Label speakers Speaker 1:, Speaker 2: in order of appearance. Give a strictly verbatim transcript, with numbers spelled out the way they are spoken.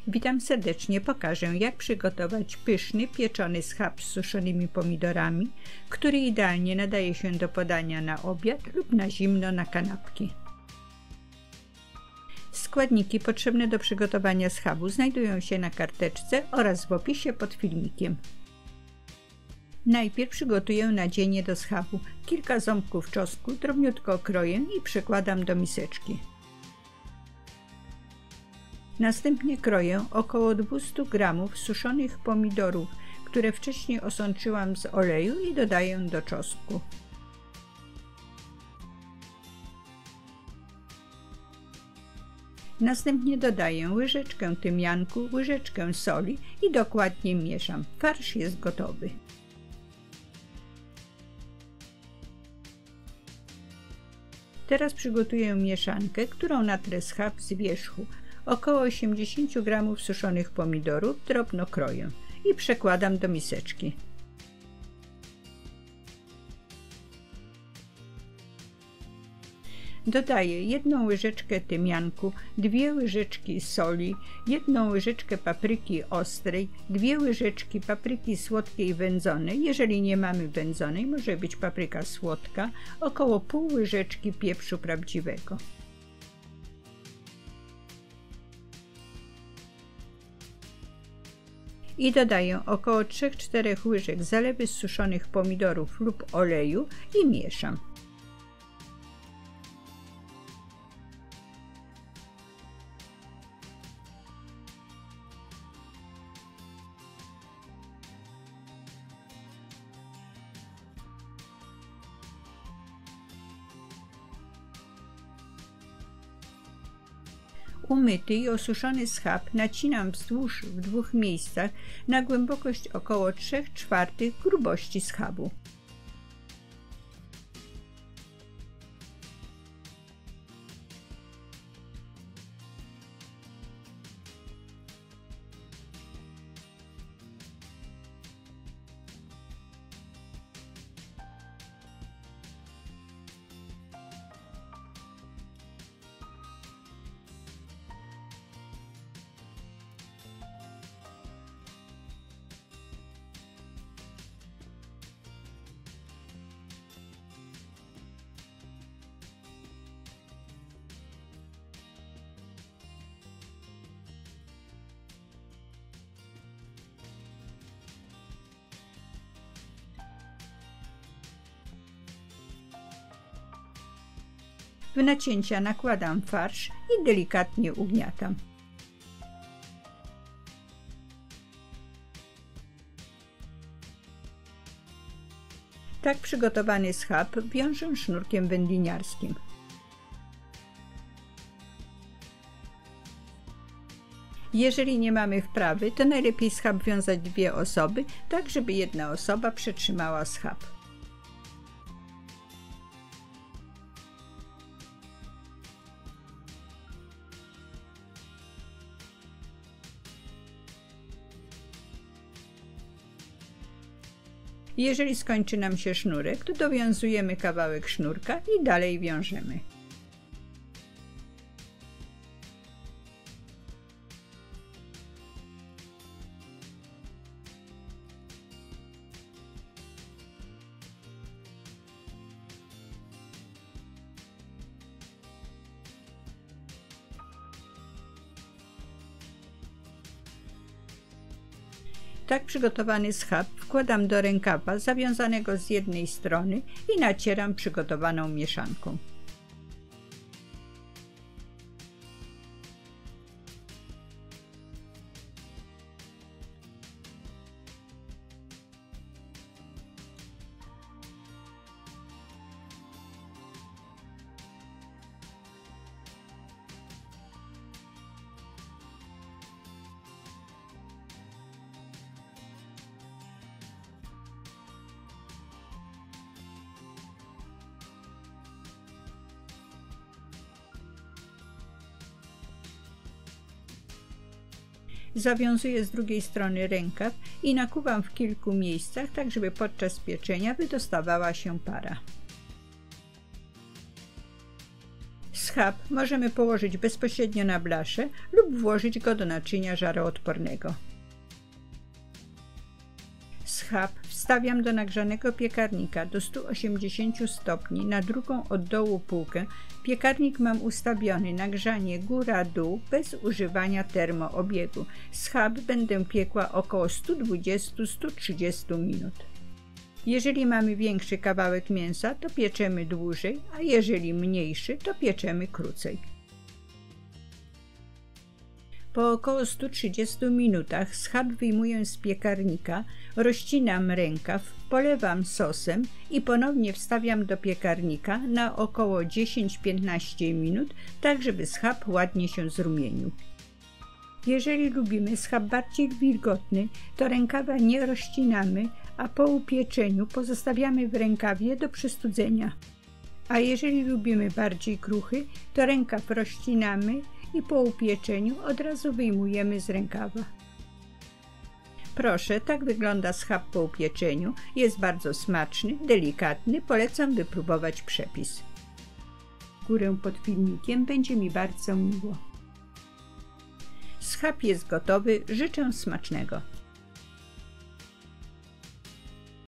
Speaker 1: Witam serdecznie, pokażę jak przygotować pyszny, pieczony schab z suszonymi pomidorami, który idealnie nadaje się do podania na obiad lub na zimno na kanapki. Składniki potrzebne do przygotowania schabu znajdują się na karteczce oraz w opisie pod filmikiem. Najpierw przygotuję nadzienie do schabu. Kilka ząbków czosnku drobniutko kroję i przekładam do miseczki. Następnie kroję około dwieście gramów suszonych pomidorów, które wcześniej osączyłam z oleju i dodaję do czosnku. Następnie dodaję łyżeczkę tymianku, łyżeczkę soli i dokładnie mieszam. Farsz jest gotowy. Teraz przygotuję mieszankę, którą natrę schab z wierzchu. Około osiemdziesiąt gramów suszonych pomidorów drobno kroję i przekładam do miseczki. Dodaję jedną łyżeczkę tymianku, dwie łyżeczki soli, jedną łyżeczkę papryki ostrej, dwie łyżeczki papryki słodkiej wędzonej, jeżeli nie mamy wędzonej, może być papryka słodka, około pół łyżeczki pieprzu prawdziwego. I dodaję około trzy do czterech łyżek zalewy z suszonych pomidorów lub oleju i mieszam. Umyty i osuszony schab nacinam wzdłuż w dwóch miejscach na głębokość około trzy czwarte grubości schabu. W nacięcia nakładam farsz i delikatnie ugniatam. Tak przygotowany schab wiążę sznurkiem wędliniarskim. Jeżeli nie mamy wprawy, to najlepiej schab wiązać dwie osoby, tak żeby jedna osoba przetrzymała schab. Jeżeli skończy nam się sznurek, to dowiązujemy kawałek sznurka i dalej wiążemy. Tak przygotowany schab wkładam do rękawa zawiązanego z jednej strony i nacieram przygotowaną mieszanką. Zawiązuję z drugiej strony rękaw i nakuwam w kilku miejscach, tak żeby podczas pieczenia wydostawała się para. Schab możemy położyć bezpośrednio na blaszę lub włożyć go do naczynia żaroodpornego. Schab wstawiam do nagrzanego piekarnika do stu osiemdziesięciu stopni na drugą od dołu półkę. Piekarnik mam ustawiony na grzanie góra-dół bez używania termoobiegu. Schab będę piekła około stu dwudziestu do stu trzydziestu minut. Jeżeli mamy większy kawałek mięsa, to pieczemy dłużej, a jeżeli mniejszy, to pieczemy krócej. Po około stu trzydziestu minutach schab wyjmuję z piekarnika, rozcinam rękaw, polewam sosem i ponownie wstawiam do piekarnika na około dziesięć do piętnastu minut, tak żeby schab ładnie się zrumienił. Jeżeli lubimy schab bardziej wilgotny, to rękawa nie rozcinamy, a po upieczeniu pozostawiamy w rękawie do przystudzenia. A jeżeli lubimy bardziej kruchy, to rękaw rozcinamy i po upieczeniu od razu wyjmujemy z rękawa. Proszę, tak wygląda schab po upieczeniu. Jest bardzo smaczny, delikatny. Polecam wypróbować przepis. Górę pod filmikiem, będzie mi bardzo miło. Schab jest gotowy. Życzę smacznego.